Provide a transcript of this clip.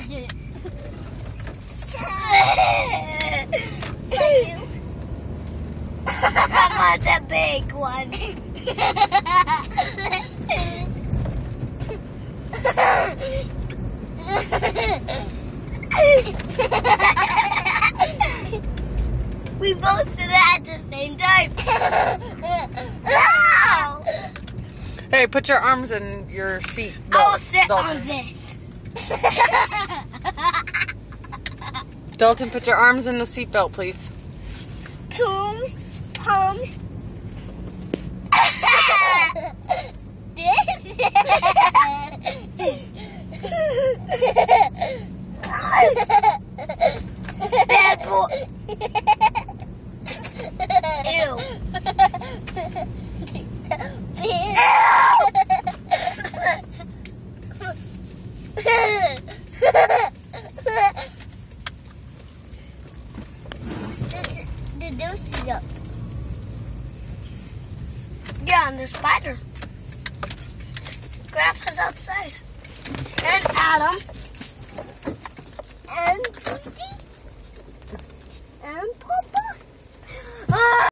it. I want the big one. We both did it at the same time. No! Hey, put your arms in your seat belt. I'll sit Dalton. on this. Dalton, put your arms in the seat belt, please. Pum, pum. Bad boy. Ew. Yeah, and the spider. Grandpa's outside. And Adam.